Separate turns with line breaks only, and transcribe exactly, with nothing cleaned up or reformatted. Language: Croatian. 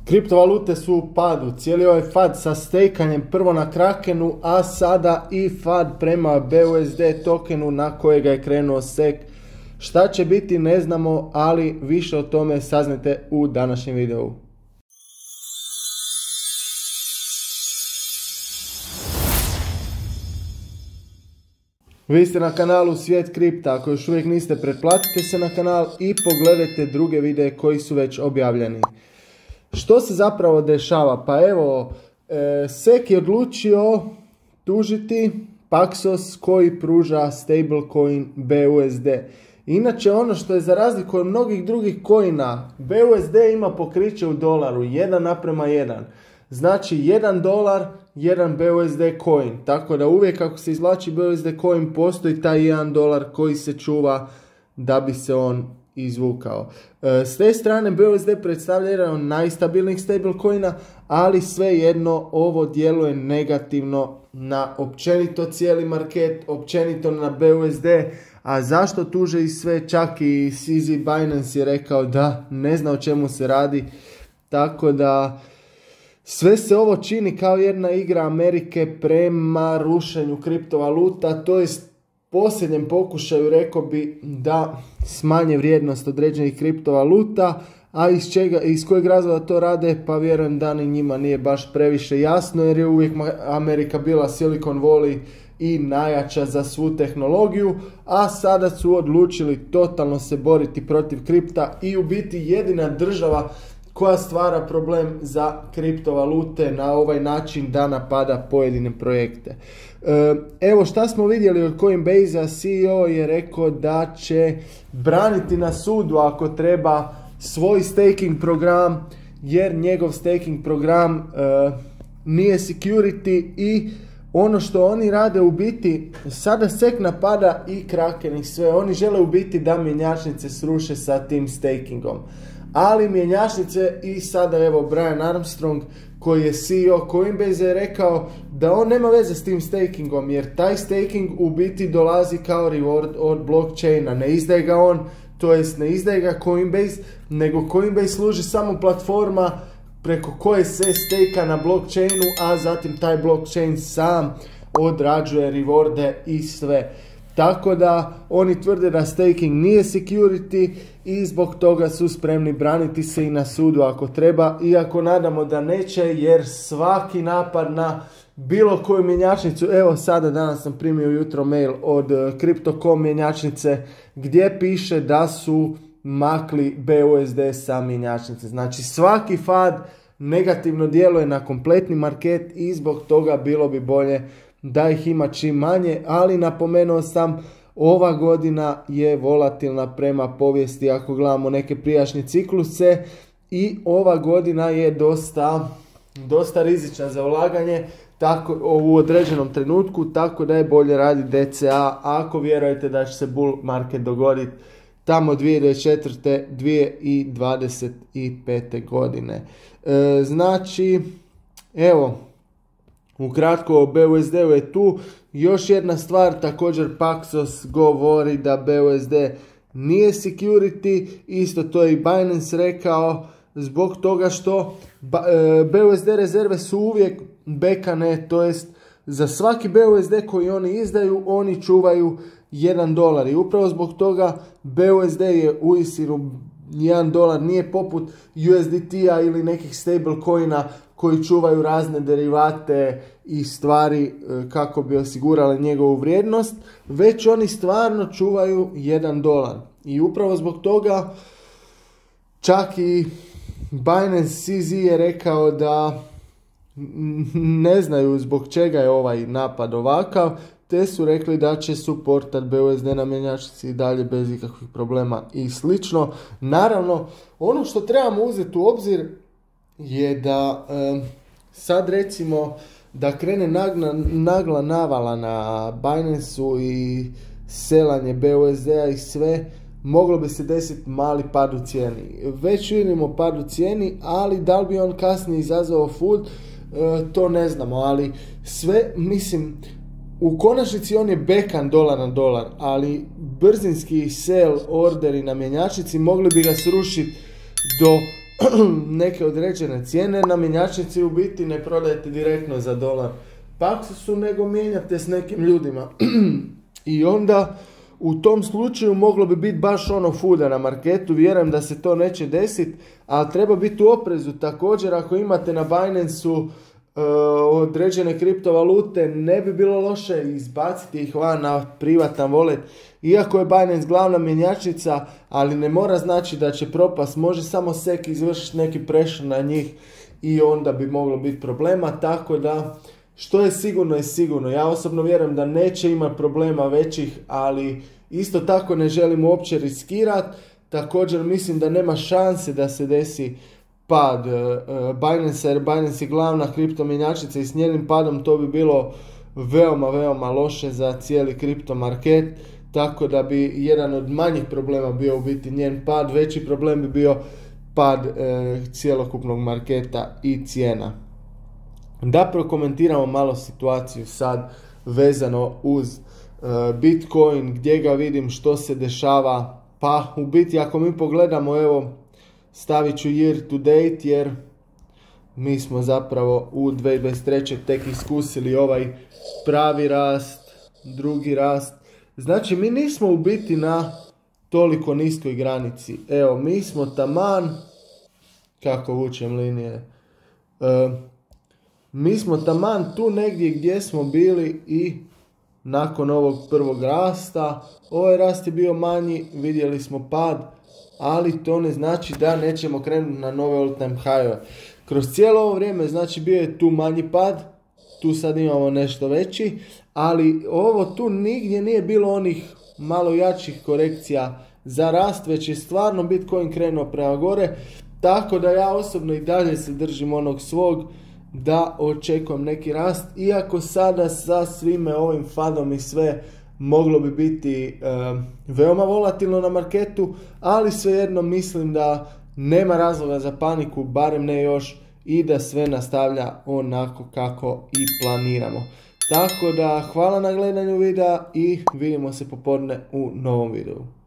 Kriptovalute su u padu, cijeli ovaj fad sa stejkanjem prvo na Krakenu, a sada i fad prema B U S D tokenu na kojega je krenuo S E C. Šta će biti ne znamo, ali više o tome saznajte u današnjem videu. Vi ste na kanalu Svijet kripta, ako još uvijek niste, pretplatite se na kanal i pogledajte druge videe koji su već objavljeni. Što se zapravo dešava? Pa evo, e, S E C je odlučio tužiti Paxos koji pruža stablecoin B U S D. Inače, ono što je za razliku od mnogih drugih coina, B U S D ima pokriće u dolaru, jedan naprema jedan. Znači, jedan dolar, jedan B U S D coin. Tako da uvijek kako se izvlači B U S D coin, postoji taj jedan dolar koji se čuva da bi se on izvukao. S te strane B U S D predstavlja jedan od najstabilnijih stablecoina, ali svejedno ovo djeluje negativno na općenito cijeli market, općenito na B U S D. A zašto tuže i sve? Čak i C Z Binance je rekao da ne zna o čemu se radi. Tako da sve se ovo čini kao jedna igra Amerike prema rušenju kriptovaluta, to jest posljednjem pokušaju, rekao bi, da smanje vrijednost određenih kriptovaluta, a iz, čega, iz kojeg razloga to rade, pa vjerujem da ni njima nije baš previše jasno, jer je uvijek Amerika bila Silicon Valley i najjača za svu tehnologiju, a sada su odlučili totalno se boriti protiv kripta i u biti jedina država koja stvara problem za kriptovalute na ovaj način da napada pojedine projekte. Evo šta smo vidjeli od Coinbase-a, C E O je rekao da će braniti na sudu ako treba svoj staking program, jer njegov staking program uh, nije security i ono što oni rade u biti, sada S E C napada i Kraken i sve, oni žele u biti da mjenjačnice sruše sa tim stakingom. Ali mjenjačnice i sada evo Brian Armstrong koji je C E O Coinbase je rekao da on nema veze s tim stakingom, jer taj staking u biti dolazi kao reward od blockchaina, ne izdaje ga on, to jest ne izdaje ga Coinbase, nego Coinbase služi samo platforma preko koje se stejka na blockchainu, a zatim taj blockchain sam odrađuje rewarde i sve. Tako da oni tvrde da staking nije security i zbog toga su spremni braniti se i na sudu ako treba, iako nadamo da neće, jer svaki napad na bilo koju mjenjačnicu, evo sada danas sam primio jutro mail od Crypto dot com mjenjačnice gdje piše da su makli B U S D sa mjenjačnice. Znači svaki fad negativno djeluje na kompletni market i zbog toga bilo bi bolje da ih ima čim manje, ali napomenuo sam, ova godina je volatilna prema povijesti ako gledamo neke prijašnje cikluse i ova godina je dosta, dosta rizična za ulaganje tako, u određenom trenutku, tako da je bolje raditi D C A ako vjerujete da će se bull market dogoditi tamo dvije tisuće dvadeset četvrte. dvije tisuće dvadeset pete. godine. E, znači, evo, ukratko, B U S D-u je tu. Još jedna stvar, također Paxos govori da B U S D nije security, isto to je i Binance rekao, zbog toga što B U S D rezerve su uvijek bekane, to jest za svaki B U S D koji oni izdaju, oni čuvaju jedan dolar i upravo zbog toga B U S D je uistinu jedan dolar, nije poput U S D T-a ili nekih stablecoina koji čuvaju razne derivate i stvari kako bi osigurali njegovu vrijednost, već oni stvarno čuvaju jedan dolar. I upravo zbog toga čak i Binance C Z je rekao da ne znaju zbog čega je ovaj napad ovakav, te su rekli da će suportat B U S D na mjenjačnici i dalje bez ikakvih problema i slično. Naravno, ono što trebamo uzeti u obzir je da e, sad recimo da krene nagla, nagla navala na Binance-u i selanje B U S D-a i sve, moglo bi se desiti mali pad u cijeni. Već vidimo pad u cijeni, ali da li bi on kasnije izazvao food, e, to ne znamo, ali sve, mislim, u konačnici on je bekan dolar na dolar, ali brzinski sell orderi na mjenjačnici mogli bi ga srušiti do neke određene cijene, na mjenjačnici u biti ne prodajete direktno za dolar Paxosu, nego mijenjate s nekim ljudima. I onda u tom slučaju moglo bi biti baš ono fuda na marketu, vjerujem da se to neće desiti, ali treba biti u oprezu. Također ako imate na Binance-u uh, određene kriptovalute, ne bi bilo loše izbaciti ih van na privatan wallet. Iako je Binance glavna mjenjačnica, ali ne mora znači da će propast, može samo sek izvršiti neki pressure na njih i onda bi moglo biti problema, tako da što je sigurno je sigurno. Ja osobno vjerujem da neće imati problema većih, ali isto tako ne želim uopće riskirati. Također mislim da nema šanse da se desi pad uh, Binance, jer Binance je glavna kriptomjenjačnica i s njenim padom to bi bilo veoma, veoma loše za cijeli kripto market. Tako da bi jedan od manjih problema bio u biti njen pad, veći problem bi bio pad e, cjelokupnog marketa i cijena. Da prokomentiramo malo situaciju sad vezano uz e, Bitcoin, gdje ga vidim, što se dešava. Pa u biti ako mi pogledamo, evo stavit ću year to date jer mi smo zapravo u dvije tisuće dvadeset treće tek iskusili ovaj pravi rast, drugi rast. Znači mi nismo u biti na toliko niskoj granici. Evo, mi smo taman, kako vučem linije, e, mi smo taman tu negdje gdje smo bili i nakon ovog prvog rasta. Ovaj rast je bio manji, vidjeli smo pad, ali to ne znači da nećemo krenuti na nove all time high-ove. Kroz cijelo ovo vrijeme, znači bio je tu manji pad, tu sad imamo nešto veći, ali ovo tu nigdje nije bilo onih malo jačih korekcija za rast, već je stvarno Bitcoin krenuo prema gore, tako da ja osobno i dalje se držim onog svog da očekujem neki rast, iako sada sa svime ovim fadom i sve moglo bi biti e, veoma volatilno na marketu, ali svejedno mislim da nema razloga za paniku, barem ne još, i da sve nastavlja onako kako i planiramo. Tako da hvala na gledanju videa i vidimo se popodne u novom videu.